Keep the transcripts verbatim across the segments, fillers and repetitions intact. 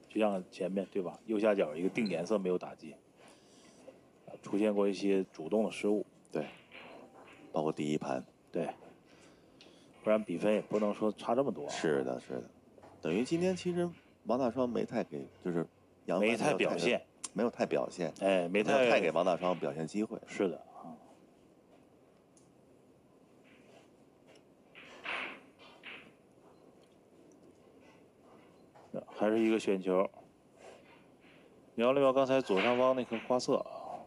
就像前面对吧？右下角一个定颜色没有打击，啊，出现过一些主动的失误。 对，包括第一盘。 对，不然比分也不能说差这么多、啊。 是的，是的，等于今天其实王大双没太给，就是杨没太表现， 没有太表现， 哎，没太没有太给王大双表现机会。 是的啊。还是一个选球，瞄了瞄刚才左上方那颗花色啊，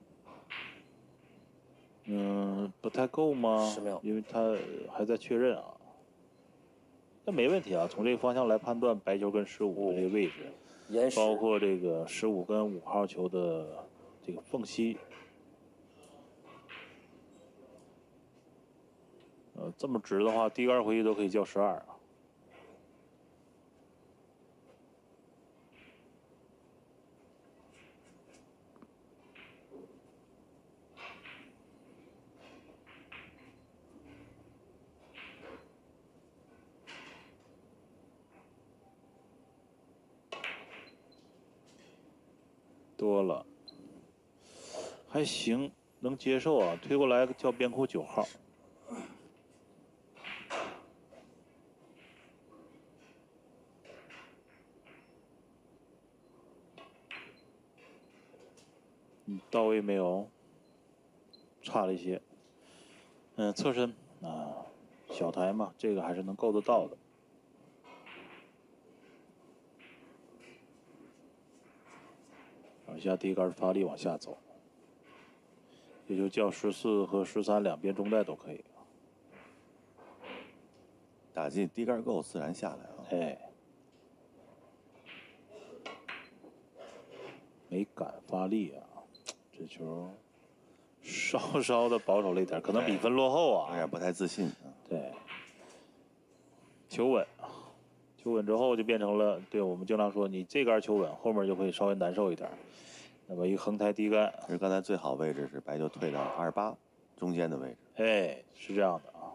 嗯，不太够吗？ 十秒， 因为他还在确认啊。那没问题啊，从这个方向来判断白球跟十五的这个位置， 延时包括这个十五跟五号球的这个缝隙，呃，这么直的话，第二回合都可以叫十二啊。多了，还行，能接受啊。推过来叫边库九号。嗯，到位没有？差了一些。嗯，侧身啊，小台嘛，这个还是能够得到的。往下低杆发力往下走，也就叫十四和十三两边中带都可以。 打进低杆够，自然下来了。 哎，没敢发力啊，这球稍稍的保守了一点，可能比分落后啊， 有点不太自信啊。 对，求稳，求稳之后就变成了，对我们经常说，你这杆求稳，后面就会稍微难受一点。那么一个横台低杆， 其实刚才最好位置是白球退到二十八中间的位置。 哎，是这样的啊。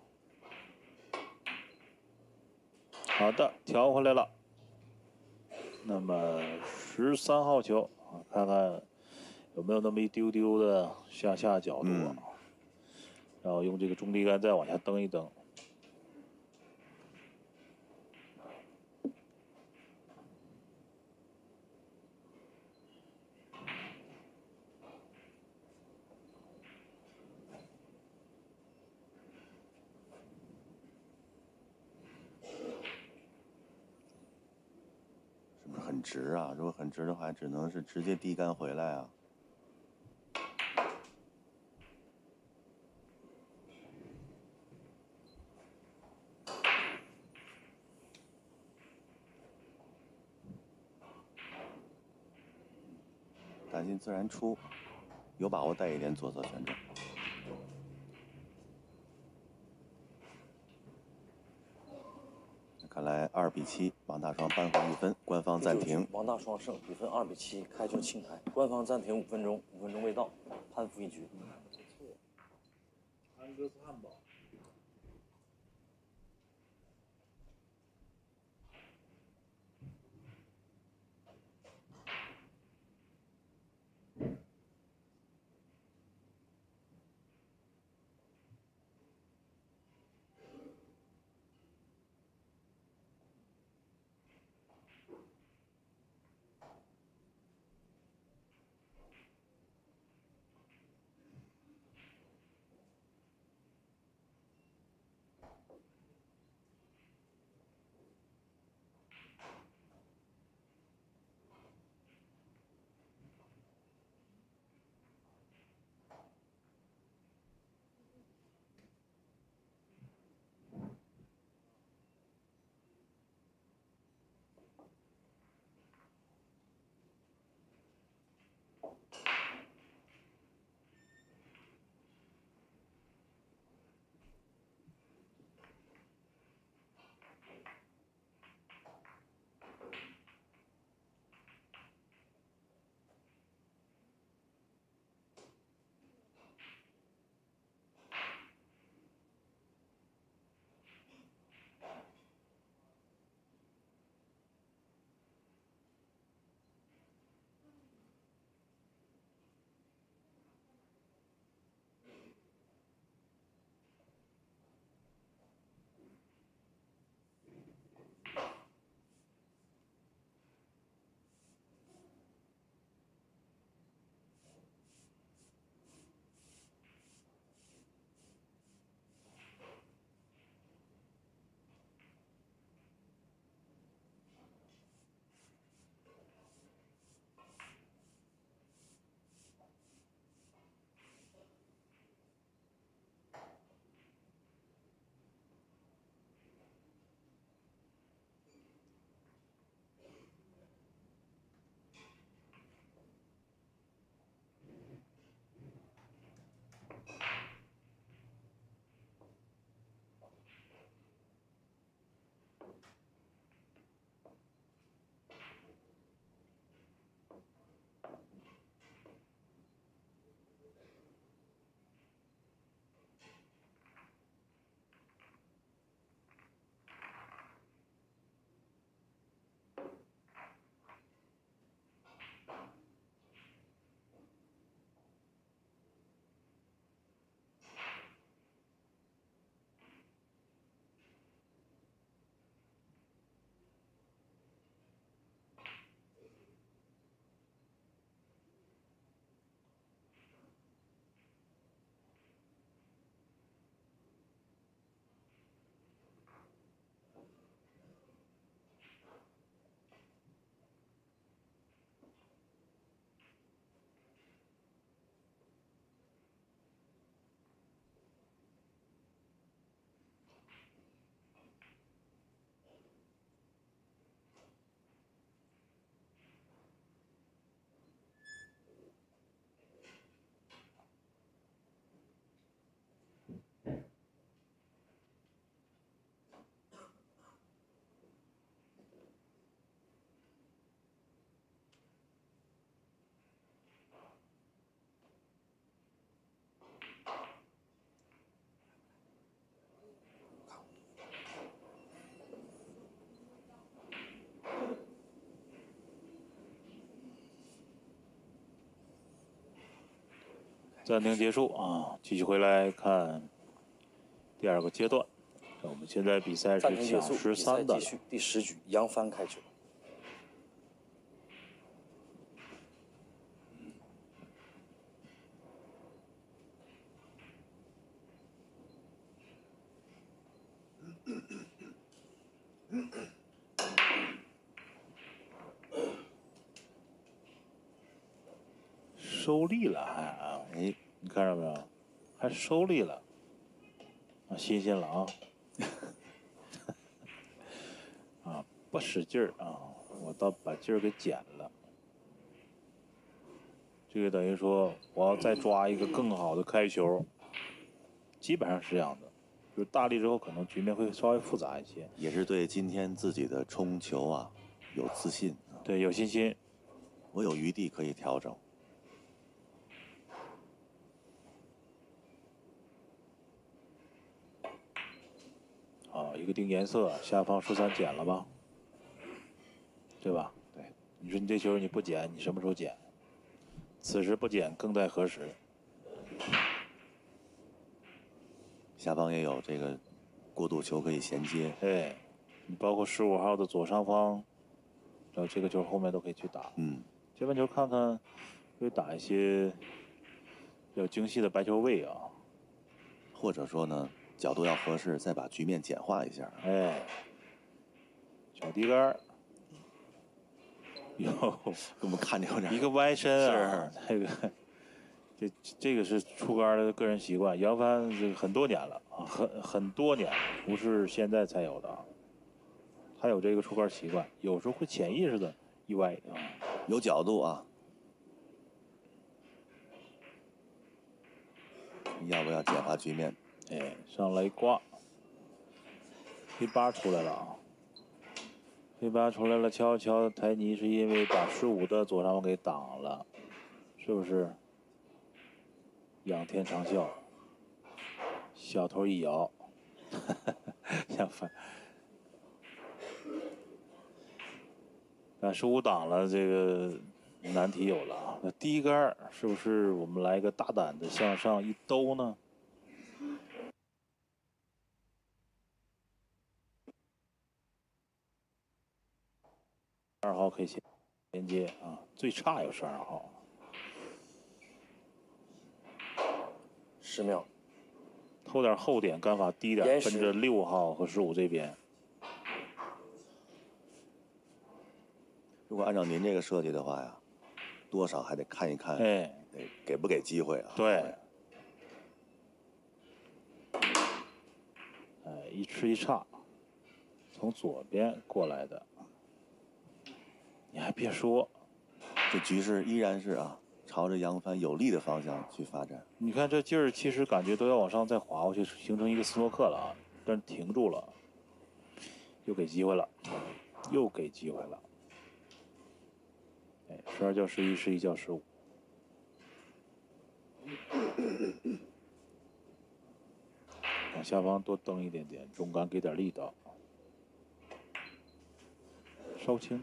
好的，调回来了。那么十三号球啊，看看有没有那么一丢丢的向下角度啊， 嗯、 然后用这个中低杆再往下蹬一蹬。 是不是很直啊？如果很直的话，只能是直接低杆回来啊。打进自然出，有把握带一点左侧旋转。看来二比七，王大双扳回一分，官方暂停。 王大双胜，比分二比七，开球清台，官方暂停五分钟，五分钟未到，判负一局。 不错，安格斯汉堡。 暂停结束啊，继续回来看第二个阶段。我们现在比赛是抢十三的， 继续第十局，杨帆开球。 收力了，还啊，哎，你看着没有？还收力了，啊，新鲜了啊！啊，不使劲儿啊，我倒把劲儿给减了。这个等于说，我要再抓一个更好的开球，基本上是这样的。就是大力之后，可能局面会稍微复杂一些。 也是对今天自己的冲球啊有自信， 对，有信心。 我有余地可以调整。 啊，一个定颜色，下方十三减了吧？对吧？对，你说你这球你不减，你什么时候减？此时不减更待何时？ 下方也有这个过渡球可以衔接。 哎，你包括十五号的左上方，然后这个球后面都可以去打。 嗯， 这盘球看看会打一些比较精细的白球位啊， 或者说呢，角度要合适，再把局面简化一下。 哎，小低杆儿，哟， 我们看着有点一个歪身啊，这个。这这个是出杆的个人习惯，杨帆这个很多年了啊，很很多年了，不是现在才有的啊。他有这个出杆习惯，有时候会潜意识的一歪啊， 有角度啊。要不要简化局面？ 哎，上来挂，黑八出来了啊，黑八出来了，瞧瞧台泥是因为把十五的左上方给挡了，是不是？仰天长啸，小头一摇，杨帆，把十五挡了，这个难题有了啊。那低杆是不是我们来个大胆的向上一兜呢？二号可以衔连接啊，最差有十二号。 十秒， 偷点后点，杆法低点，奔着六号和十五这边。 如果按照您这个设计的话呀，多少还得看一看， 哎， 给不给机会啊？ 对。哎，一吃一差，从左边过来的。你还别说， 这局势依然是啊，朝着杨帆有利的方向去发展。 你看这劲儿，其实感觉都要往上再滑过去，形成一个斯诺克了啊，但是停住了，又给机会了，又给机会了。哎，十二叫十一，十一叫十五。往下方多蹬一点点，中杆给点力道，稍轻。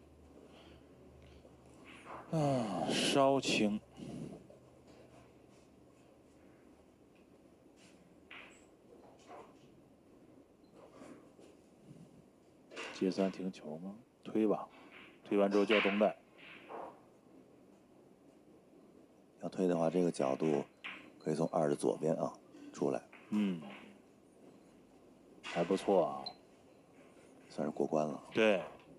啊，稍轻。接三停球吗？推吧，推完之后叫中带。 要推的话，这个角度可以从二的左边啊出来。 嗯，还不错啊， 算是过关了。 对。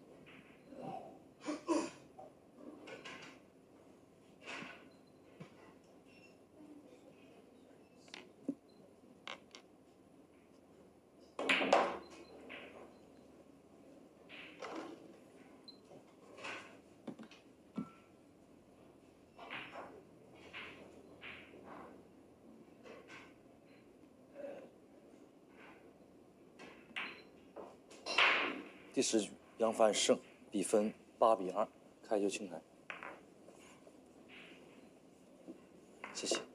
第十局，杨帆胜，比分八比二，开球清台。谢谢。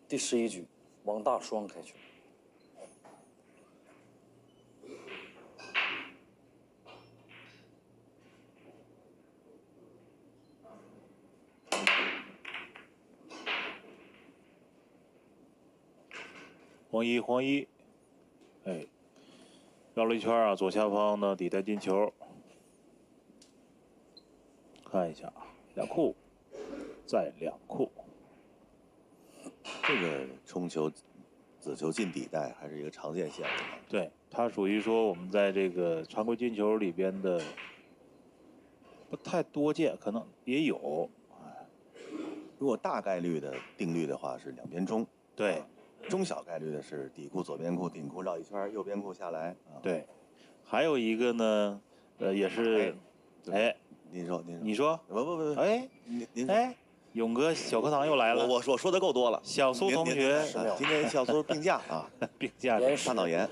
第十一局，王大双开球。 黄一，黄一，哎，绕了一圈啊，左下方的底带进球，看一下啊，两库，再两库。 这个冲球、子球进底带还是一个常见现象。 对，它属于说我们在这个常规进球里边的不太多见，可能也有。哎， 如果大概率的定律的话是两边中。 对。 中小概率的是底库、左边库、顶库绕一圈，右边库下来。啊、 对，还有一个呢，呃，也是，哎， 哎您说，您说， 你说， 不不不， 哎， 您您哎，勇哥小课堂又来了。 我我说说的够多了。 小苏同学， 啊、今天小苏病假啊， 病假， 大脑炎。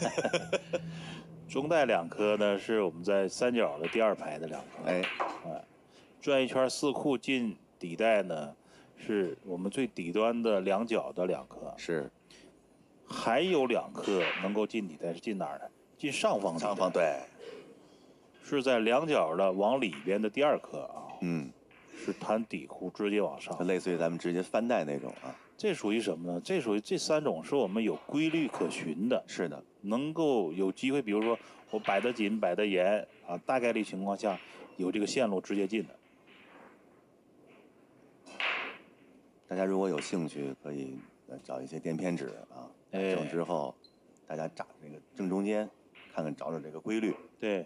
中带两颗呢，是我们在三角的第二排的两颗。 哎， 哎，转一圈四库进底带呢。是我们最底端的两角的两颗， 是， 还有两颗能够进底带，是进哪儿呢？进上方。 上方对， 是在两角的往里边的第二颗啊。 嗯， 是弹底库直接往上， 类似于咱们直接翻带那种啊。 这属于什么呢？这属于这三种是我们有规律可循的。 是的， 能够有机会，比如说我摆得紧、摆得严啊，大概率情况下有这个线路直接进的。 大家如果有兴趣，可以找一些垫片纸啊，正之后，大家扎那个正中间，看看找找这个规律。 对，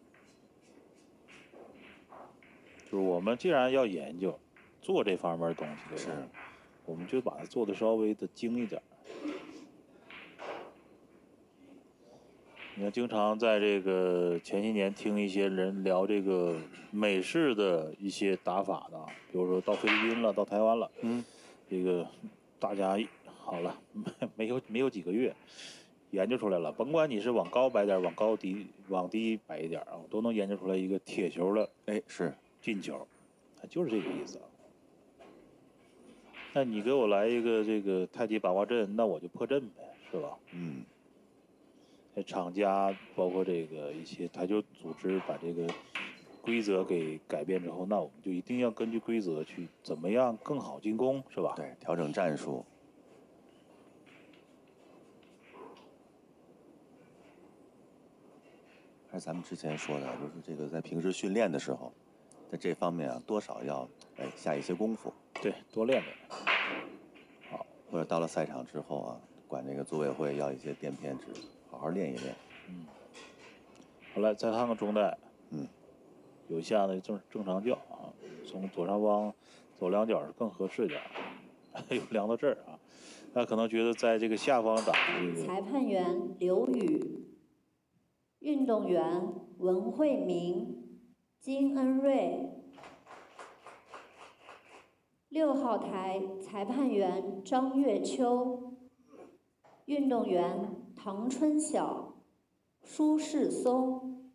就是我们既然要研究做这方面的东西， 是， 我们就把它做的稍微的精一点。你看，经常在这个前些年听一些人聊这个美式的一些打法的，比如说到菲律宾了，到台湾了， 嗯， 这个大家好了，没有没有几个月，研究出来了。甭管你是往高摆点，往高低往低摆一点啊，都能研究出来一个铁球的， 哎，是进球，就是这个意思啊。那你给我来一个这个太极八卦阵，那我就破阵呗，是吧？ 嗯。 厂家包括这个一些台球组织把这个规则给改变之后，那我们就一定要根据规则去怎么样更好进攻，是吧？ 对，调整战术。还是咱们之前说的，就是这个在平时训练的时候，在这方面啊，多少要哎下一些功夫。 对，多练练。 好，或者到了赛场之后啊，管这个组委会要一些垫片纸。好好练一练。 嗯。好来，再看看中带。 嗯。 有下的正正常叫啊，从左上方走两脚是更合适点。有量到这儿啊，那可能觉得在这个下方打这个。 裁判员刘宇，运动员文慧明、金恩瑞。六号台裁判员张月秋，运动员唐春晓、舒世松。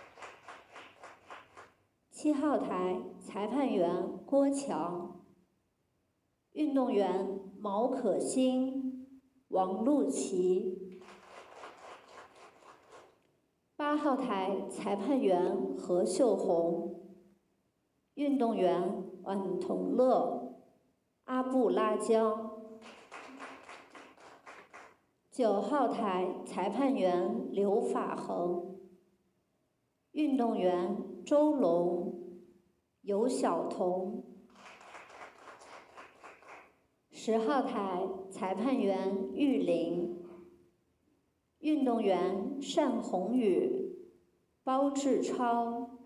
七号台裁判员郭强，运动员毛可欣、王露琪。八号台裁判员何秀红，运动员阮同乐、阿布拉江。九号台裁判员刘法恒，运动员周龙、尤晓彤。十号台裁判员玉玲，运动员单宏宇、包志超。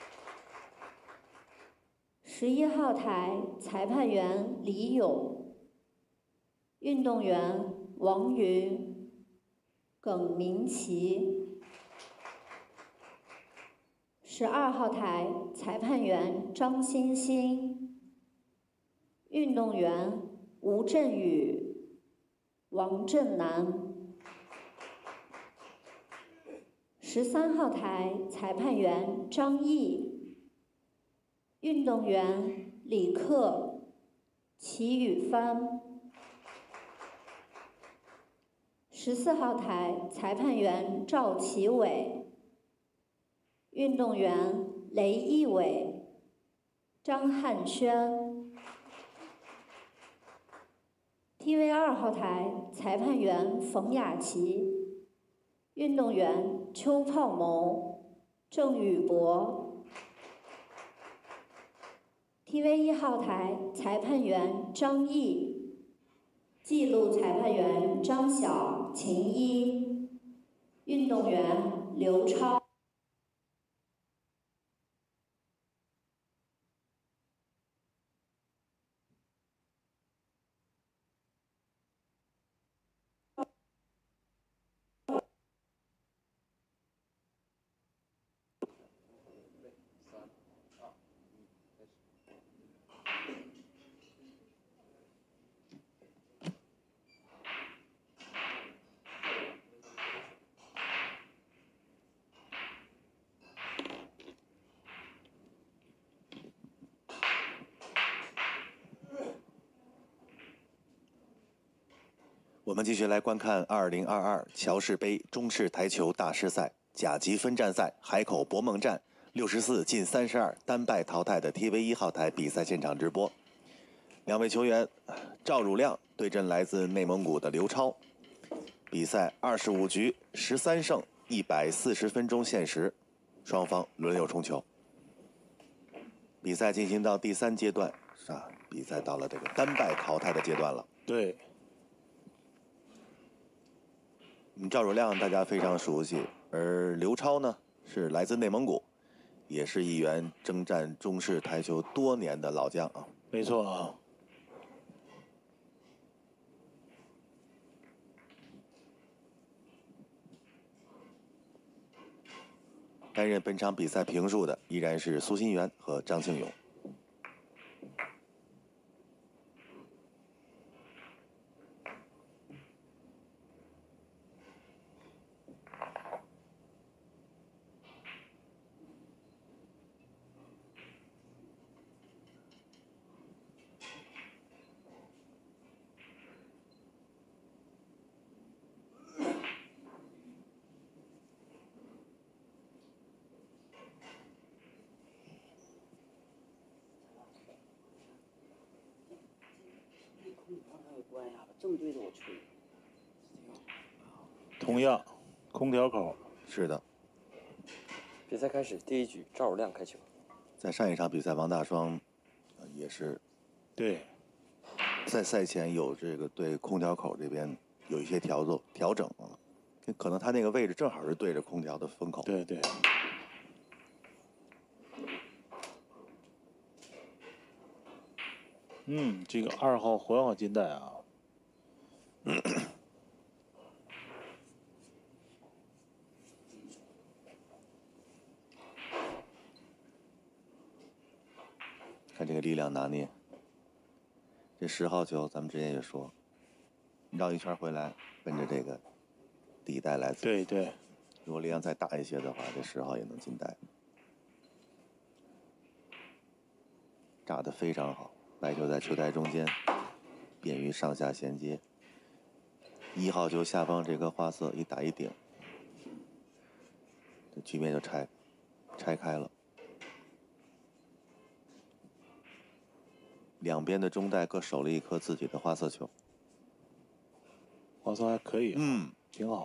十一号台裁判员李勇，运动员王云、耿明琪。十二号台裁判员张欣欣，运动员吴振宇、王振南。十三号台裁判员张毅，运动员李克、齐宇帆。 十四号台裁判员赵启伟，运动员雷一伟、张汉轩。T V 二号台裁判员冯雅琪，运动员邱炮谋、郑宇博。T V 一号台裁判员张毅，记录裁判员张晓、秦一，运动员刘超。 我们继续来观看二零二二乔氏杯中式台球大师赛甲级分站赛海口博梦站六十四进三十二单败淘汰的 T V 一号台比赛现场直播。两位球员赵汝亮对阵来自内蒙古的刘超。比赛二十五局十三胜一百四十分钟限时，双方轮流冲球。比赛进行到第三阶段，啊，比赛到了这个单败淘汰的阶段了。 对。 嗯，赵汝亮大家非常熟悉，而刘超呢是来自内蒙古，也是一员征战中式台球多年的老将啊。 没错啊。 担任本场比赛评述的依然是苏新元和张庆勇。 正对着我吹。 同样，空调口。 是的。 比赛开始，第一局赵汝亮开球。 在上一场比赛，王大双、呃、也是对， 在赛前有这个对空调口这边有一些调作调整啊，可能他那个位置正好是对着空调的风口。 对对。嗯，这个二号环好金带啊。 看这个力量拿捏，这十号球咱们之前也说，绕一圈回来，奔着这个底带来走。 对对。 如果力量再大一些的话，这十号也能进带。炸得非常好，白球在球台中间，便于上下衔接。一号球下方这颗花色一打一顶，这局面就拆拆开了。两边的中带各守了一颗自己的花色球， 花色还可以， 嗯， 挺好。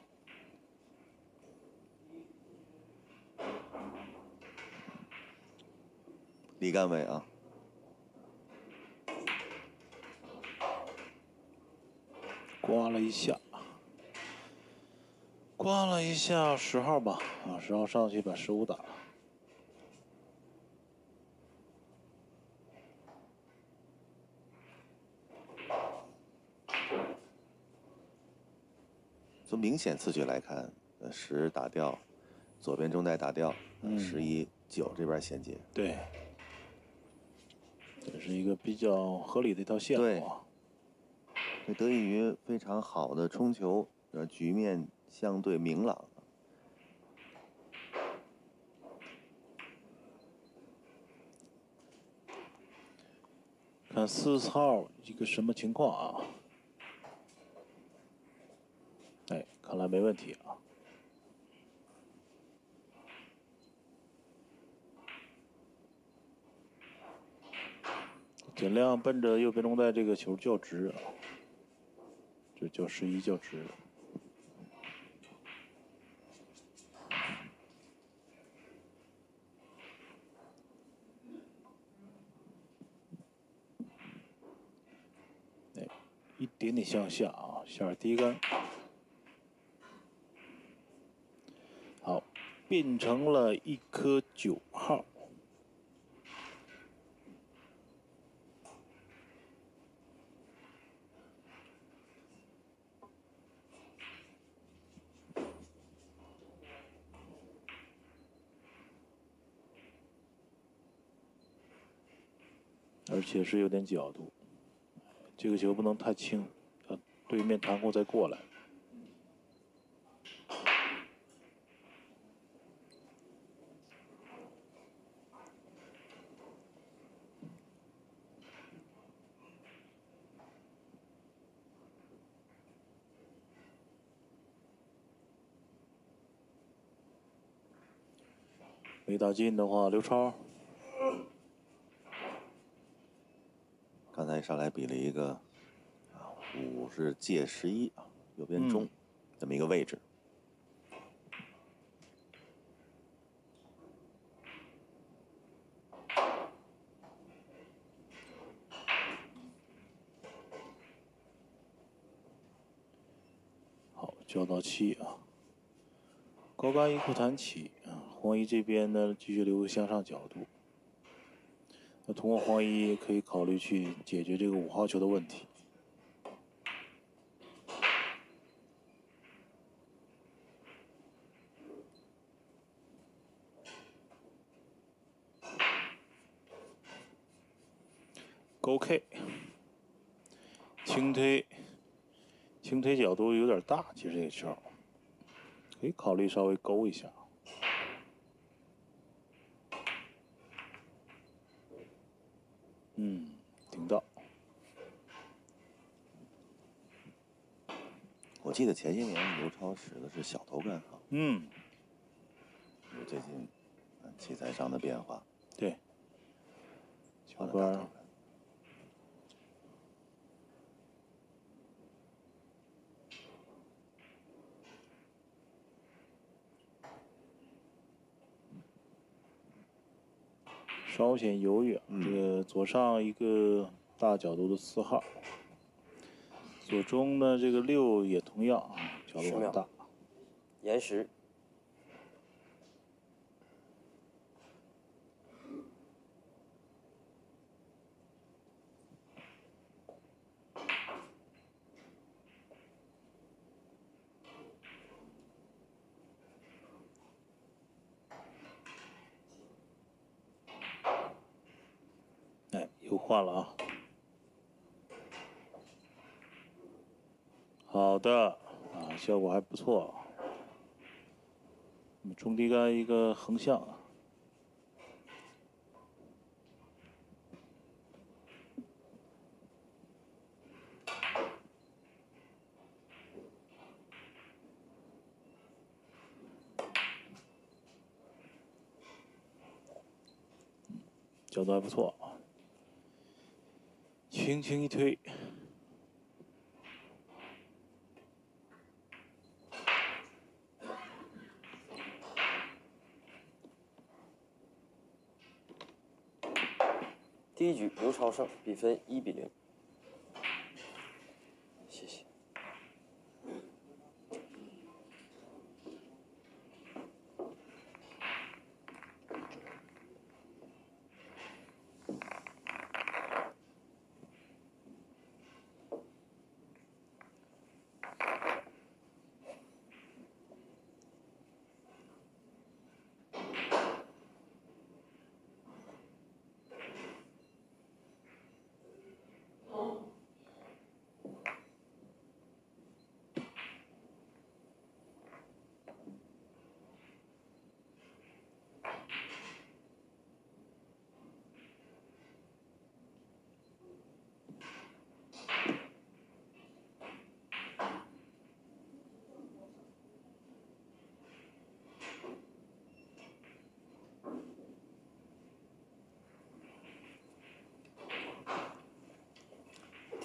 李干伟啊， 刮了一下，刮了一下十号吧，啊，十号上去把十五打了。 从明显次序来看，呃，十打掉，左边中带打掉， 嗯， 十一九这边衔接。 对，这是一个比较合理的一套线路。 对，这得益于非常好的冲球，呃，局面相对明朗。 看四号一个什么情况啊？哎， 还没问题啊。尽量奔着右边中带这个球较直啊，这叫十一较直。哎，一点点向下啊，下第一杆。好，变成了一颗九号。而且是有点角度，这个球不能太轻，呃，对面弹弓再过来。没打进的话，刘超。 刚才上来比了一个啊，五是借十一啊，右边中、嗯、这么一个位置。 好，交到七啊，高杆一库弹起啊，黄一这边呢继续留个向上角度。那通过黄一可以考虑去解决这个五号球的问题。勾 K， 轻推，轻推角度有点大，其实这个球可以考虑稍微勾一下。嗯，顶到。 我记得前些年刘超使的是小头杆哈。 嗯。 有最近器材上的变化。 对。球杆。稍显犹豫，嗯、这个左上一个大角度的四号，左中呢这个六也同样啊，角度很大。 延时。 哎，又换了啊！好的，啊，效果还不错。中低杆一个横向啊。角度还不错，轻轻一推， 第一局刘超胜，比分一比零。谢谢。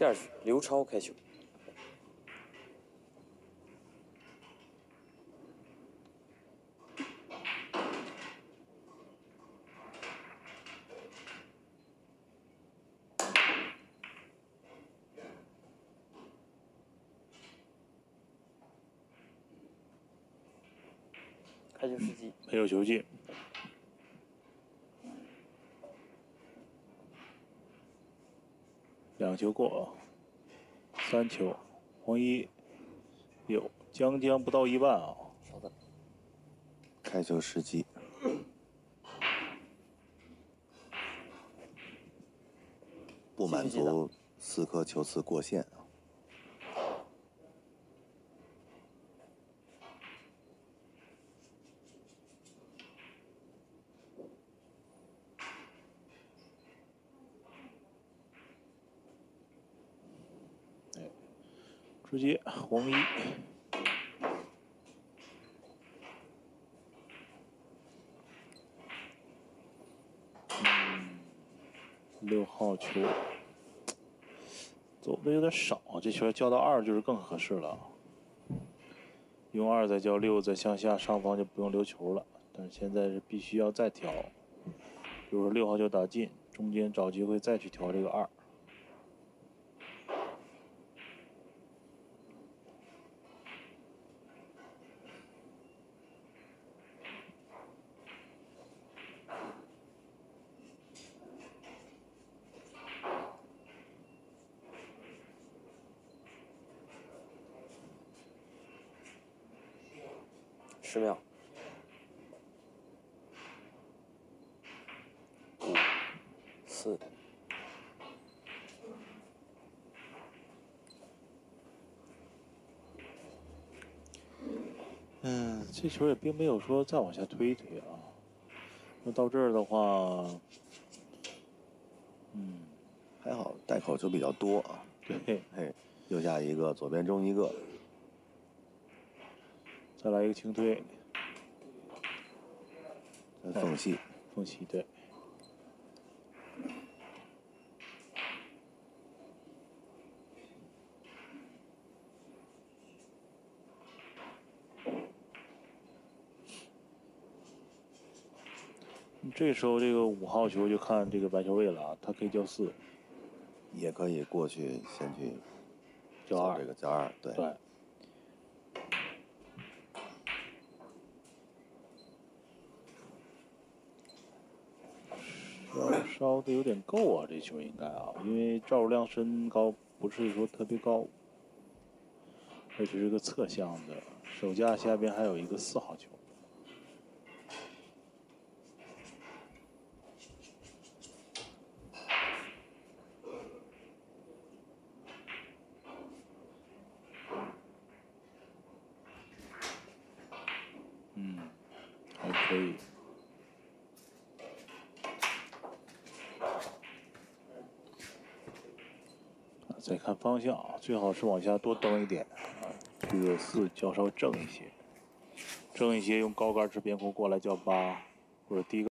第二局刘超开球。开球时机没有球进。两球过，三球，黄一有将将不到一万啊！ 稍等， 开球时机。不满足四颗球次过线啊。 直接黄一，嗯，六号球走的有点少，这球交到二就是更合适了。用二再交六，再向下，上方就不用留球了。但是现在是必须要再调，比如说六号球打进，中间找机会再去调这个二。 十秒，五、四、 嗯，这球也并没有说再往下推一推啊。那到这儿的话，嗯， 还好带口球比较多啊。 对， 嘿，右下一个，左边中一个。 再来一个轻推， 缝隙， 缝隙对。这时候这个五号球就看这个白球位了啊，他可以交四， 也可以过去先去交二， 这个交二，对。 对。稍稍的有点够啊，这球应该啊，因为赵汝亮身高不是说特别高，而且是个侧向的，手架下边还有一个四号球。嗯，还可以。再看方向啊，最好是往下多蹬一点啊，这个四较稍正一些，正一些用高杆直边空过来叫八，或者低。